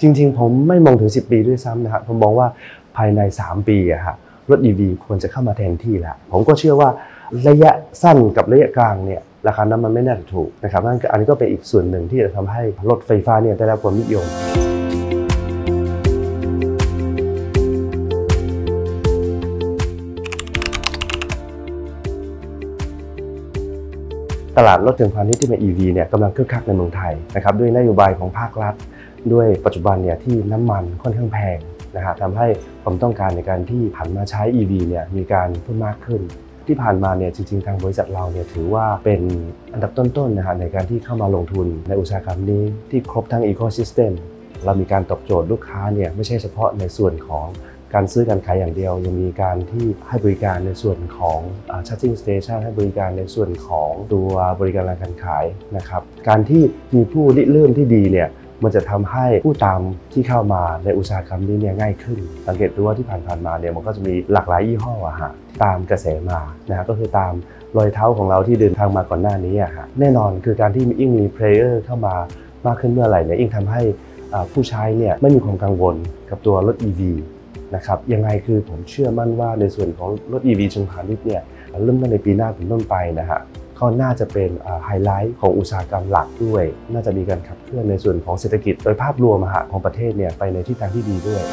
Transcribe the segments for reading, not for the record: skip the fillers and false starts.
จริงๆผมไม่มองถึง10 ปีด้วยซ้ำนะครับผมมองว่าภายใน3 ปีอะฮะรถ EV ควรจะเข้ามาแทนที่แล้วผมก็เชื่อว่าระยะสั้นกับระยะกลางเนี่ยราคาน้ำมันไม่น่าจะถูกนะครับอันนี้ก็เป็นอีกส่วนหนึ่งที่จะทำให้รถไฟฟ้าเนี่ยได้รับความนิยมตลาดรถยนต์พาณิชย์ที่เป็น EV เนี่ยกำลังคึกคักในเมืองไทยนะครับด้วยนโยบายของภาครัฐด้วยปัจจุบันเนี่ยที่น้ำมันค่อนข้างแพงนะฮะทำให้ความต้องการในการที่หันมาใช้ EV เนี่ยมีการเพิ่มมากขึ้นที่ผ่านมาเนี่ยจริงๆทางบริษัทเราเนี่ยถือว่าเป็นอันดับต้นๆนะฮะในการที่เข้ามาลงทุนในอุตสาหกรรมนี้ที่ครบทั้ง Ecosystem เรามีการตอบโจทย์ลูกค้าเนี่ยไม่ใช่เฉพาะในส่วนของการซื้อการขายอย่างเดียวยังมีการที่ให้บริการในส่วนของ charging station ให้บริการในส่วนของตัวบริการการขายนะครับการที่มีผู้ริเริ่มที่ดีเนี่ยมันจะทำให้ผู้ตามที่เข้ามาในอุตสาหกรรมนี้เนี่ยง่ายขึ้นสังเกตดูว่าที่ผ่านมาเนี่ยมันก็จะมีหลากหลายยี่ห้อตามกระแสมานะฮะก็คือตามรอยเท้าของเราที่เดินทางมาก่อนหน้านี้แน่นอนคือการที่ยิ่งมีเพลเยอร์เข้ามามากขึ้นเมื่อไหร่เนี่ยยิ่งทำให้ผู้ใช้เนี่ยไม่มีความกังวลกับตัวรถ EVนะครับยังไงคือผมเชื่อมั่นว่าในส่วนของรถ EV เชิงพาณิชย์เนี่ยเริ่มต้นในปีหน้าเป็นต้นไปนะฮะก็น่าจะเป็นไฮไลท์ของอุตสาหกรรมหลักด้วยน่าจะมีการขับเคลื่อนในส่วนของเศรษฐกิจโดยภาพรวมของประเทศเนี่ยไปในทิศทางที่ดีด้วย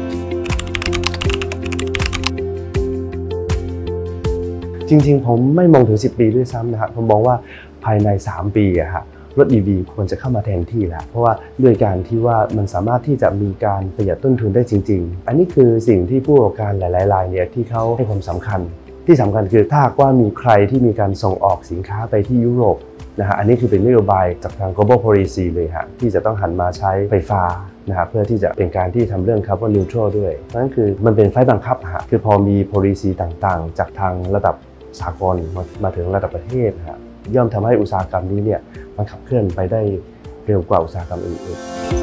จริงๆผมไม่มองถึง10 ปีด้วยซ้ำนะครับผมมองว่าภายใน3 ปีรถ EV ควรจะเข้ามาแทนที่แล้วเพราะว่าด้วยการที่ว่ามันสามารถที่จะมีการประหยัดต้นทุนได้จริงๆอันนี้คือสิ่งที่ผู้ประกอบการหลายๆรายเนี่ยที่เขาให้ความสำคัญที่สำคัญคือถ้าว่ามีใครที่มีการส่งออกสินค้าไปที่ยุโรปนะฮะอันนี้คือเป็นนโยบายจากทาง global policy เลยที่จะต้องหันมาใช้ไฟฟ้านะเพื่อที่จะเป็นการที่ทำเรื่อง carbon neutral ด้วยนั่นคือมันเป็นไฟบังคับคือพอมี policy ต่างๆจากทางระดับสากลมาถึงระดับประเทศย่อมทำให้อุตสาหกรรมนี้เนี่ยมันขับเคลื่อนไปได้เร็วกว่าอุตสาหกรรมอื่น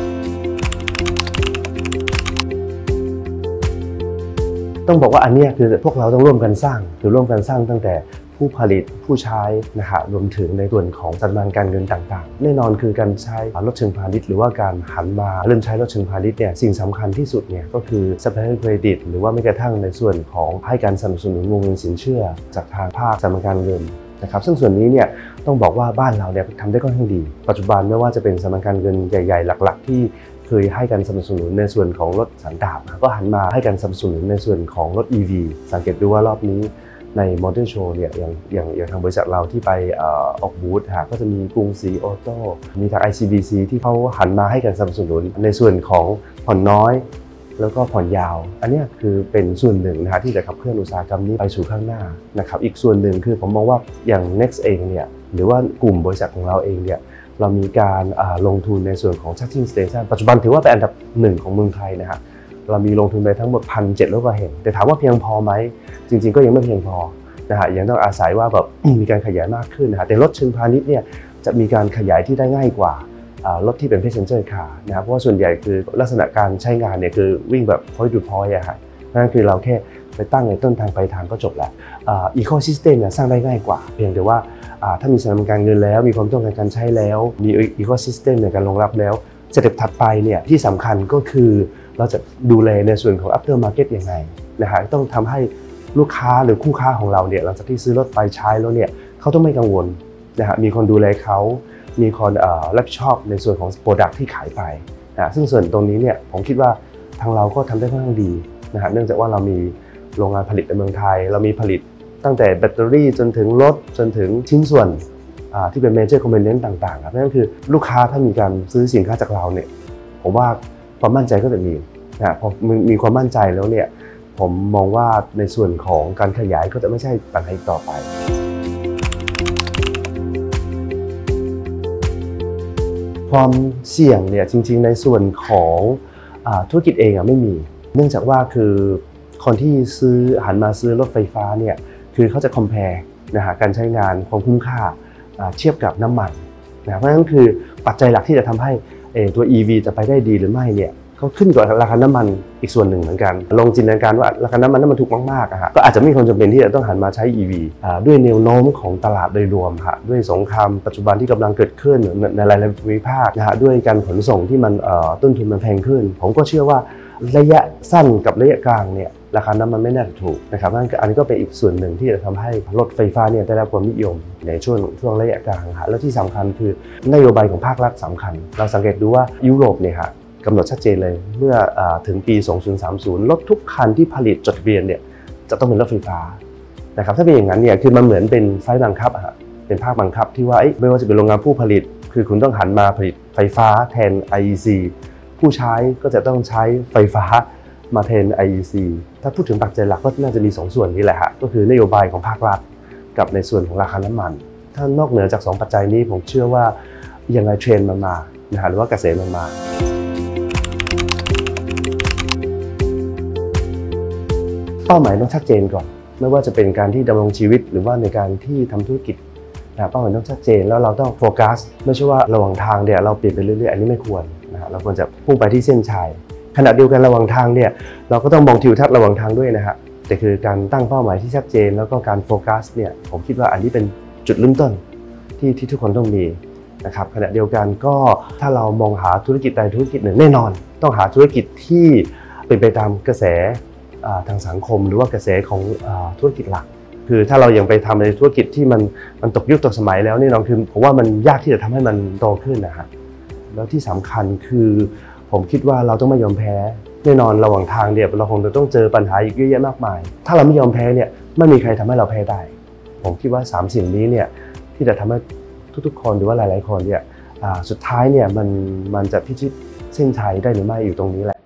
ๆต้องบอกว่าอันนี้คือพวกเราต้องร่วมกันสร้างตั้งแต่ผู้ผลิตผู้ใช้รวมถึงในส่วนของสถาบันการเงินต่างๆแน่นอนคือการใช้รถเชิงพาณิชย์หรือว่าการหันมาเริ่มใช้รถเชิงพาณิชย์เนี่ยสิ่งสำคัญที่สุดเนี่ยก็คือ Supply Credit หรือว่าแม้กระทั่งในส่วนของให้การสนับสนุนวงเงินสินเชื่อจากทางภาคสถาบันการเงินนะครับซึ่งส่วนนี้เนี่ยต้องบอกว่าบ้านเราเนี่ยทำได้ค่อนข้างดีปัจจุบันไม่ว่าจะเป็นสถาบันการเงินใหญ่ๆหลักๆที่เคยให้การสนับสนุนในส่วนของรถสันดาปก็หันมาให้การสนับสนุนในส่วนของรถ EV สังเกตดูว่ารอบนี้ใน Motor Show เนี่ยอย่างทางบริษัทเราที่ไปออกบูธก็จะมีกรุงศรีออโต้มีทาง ICBC ที่เขาหันมาให้การสนับสนุนในส่วนของผ่อนน้อยแล้วก็ผ่อนยาวอันนี้คือเป็นส่วนหนึ่งที่จะขับเคลื่อนอุตสาหกรรมนี้ไปสู่ข้างหน้านะครับอีกส่วนหนึ่งคือผมมองว่าอย่าง Next เองเนี่ยหรือว่ากลุ่มบริษัทของเราเองเนี่ยเรามีการลงทุนในส่วนของ Charging Station ปัจจุบันถือว่าเป็นอันดับ1ของเมืองไทยเรามีลงทุนไปทั้งหมด 1,700 กว่าแห่งแต่ถามว่าเพียงพอไหมจริงๆก็ยังไม่เพียงพอยังต้องอาศัยว่าแบบมีการขยายมากขึ้นแต่รถเชิงพาณิชย์เนี่ยจะมีการขยายที่ได้ง่ายกว่ารถที่เป็น passenger car เพราะว่าส่วนใหญ่คือลักษณะการใช้งานเนี่ยคือวิ่งแบบ point to point นั่นคือเราแค่ไปตั้งในต้นทางปลายทางก็จบแล้วecosystem เนี่ยสร้างได้ง่ายกว่าเพียงแต่ว่าถ้ามีสถาบันการเงินแล้วมีความต้องการการใช้แล้วมี ecosystem ในการรองรับแล้วสเต็ปถัดไปเนี่ยที่สำคัญก็คือเราจะดูแลในส่วนของ after market ยังไงต้องทำให้ลูกค้าหรือคู่ค้าของเราเนี่ยหลังจากที่ซื้อรถไปใช้แล้วเนี่ยเขาต้องไม่กังวลมีคนดูแลเขามีคนรับผิดชอบในส่วนของ Product ที่ขายไปซึ่งส่วนตรงนี้เนี่ยผมคิดว่าทางเราก็ทำได้ค่อนข้างดีเนื่องจากว่าเรามีโรงงานผลิตในเมืองไทยเรามีผลิตตั้งแต่แบตเตอรี่จนถึงรถจนถึงชิ้นส่วนที่เป็น Major Component ต่างๆนั่นคือลูกค้าถ้ามีการซื้อสินค้าจากเราเนี่ยผมว่าความมั่นใจก็จะมีพอมีความมั่นใจแล้วเนี่ยผมมองว่าในส่วนของการขยายก็จะไม่ใช่ปัญหาอีกต่อไปความเสี่ยงเนี่ยจริงๆในส่วนของธุรกิจเองไม่มีเนื่องจากว่าคือคนที่หันมาซื้อรถไฟฟ้าเนี่ยคือเขาจะ compare การใช้งานความคุ้มค่าเทียบกับน้ำมันเพราะฉะนั้นคือปัจจัยหลักที่จะทำให้ตัว EV จะไปได้ดีหรือไม่เนี่ยก็ขึ้นกับราคาน้ำมันอีกส่วนหนึ่งเหมือนกันลองจินตนาการว่าราคาน้ำมันถูกมากๆก็อาจจะไม่มีความจำเป็นที่จะต้องหันมาใช้ EV ด้วยแนวโน้มของตลาดโดยรวมด้วยสงครามปัจจุบันที่กำลังเกิดขึ้นในหลายๆภูมิภาคด้วยการขนส่งที่มันต้นทุนมันแพงขึ้นผมก็เชื่อว่าระยะสั้นกับระยะกลางเนี่ยราคาน้ำมันไม่น่าจะถูกนะครับอันนี้ก็เป็นอีกส่วนหนึ่งที่จะทำให้รถไฟฟ้าเนี่ยได้รับความนิยมในช่วงระยะกลางแล้วที่สำคัญคือนโยบายของภาครัฐสำคัญเราสังเกตดูว่ายุโรปเนี่ยกำหนดชัดเจนเลยเมื่อถึงปี 2030 รถทุกคันที่ผลิตจดทะเบียนเนี่ยจะต้องเป็นรถไฟฟ้านะครับถ้าเป็นอย่างนั้นเนี่ยคือมันเหมือนเป็นไฟบังคับเป็นภาคบังคับที่ว่าไม่ว่าจะเป็นโรงงานผู้ผลิตคือคุณต้องหันมาผลิตไฟฟ้าแทน IEC ผู้ใช้ก็จะต้องใช้ไฟฟ้ามาแทน IEC ถ้าพูดถึงปัจจัยหลักก็น่าจะมี2ส่วนนี้แหละก็คือนโยบายของภาครัฐกับในส่วนของราคาน้ำมันถ้านอกเหนือจาก2ปัจจัยนี้ผมเชื่อว่ายังไงเทรนด์มันมาหรือว่ากระแสมันมาเป้าหมายต้องชัดเจนก่อนไม่ว่าจะเป็นการที่ดำรงชีวิตหรือว่าในการที่ทำธุรกิจเป้าหมายต้องชัดเจนแล้วเราต้องโฟกัสไม่ใช่ว่าระหว่างทางเนี่ยเราเปลี่ยนไปเรื่อยๆอันนี้ไม่ควรเราควรจะพุ่งไปที่เส้นชัยขณะเดียวกันระหว่างทางเนี่ยเราก็ต้องมองทิวทัศน์ระหว่างทางด้วยแต่คือการตั้งเป้าหมายที่ชัดเจนแล้วก็การโฟกัสเนี่ยผมคิดว่าอันนี้เป็นจุดเริ่มต้นที่ทุกคนต้องมีนะครับขณะเดียวกันก็ถ้าเรามองหาธุรกิจใดธุรกิจหนึ่งแน่นอนต้องหาธุรกิจที่เป็นไปตามกระแสทางสังคมหรือว่ากระแสของธุรกิจหลักคือถ้าเรายังไปทำในธุรกิจที่มันตกยุคตกสมัยแล้วนี่น้องคือผมว่ามันยากที่จะทำให้มันโตขึ้นแล้วที่สำคัญคือผมคิดว่าเราต้องไม่ยอมแพ้แน่นอนระหว่างทางเนี่ยเราคงจะต้องเจอปัญหาอีกเยอะแยะมากมายถ้าเราไม่ยอมแพ้เนี่ยไม่มีใครทำให้เราแพ้ได้ผมคิดว่า3สิ่งนี้เนี่ยที่จะทำให้ทุกๆคนหรือว่าหลายๆคนเนี่ยสุดท้ายเนี่ยมันจะพิชิตเส้นชัยได้หรือไม่อยู่ตรงนี้แหละ